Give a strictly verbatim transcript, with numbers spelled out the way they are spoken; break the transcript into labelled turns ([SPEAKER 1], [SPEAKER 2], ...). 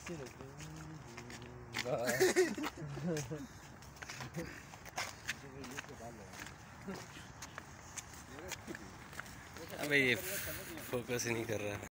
[SPEAKER 1] अबे ये फोकस ही नहीं कर रहा है।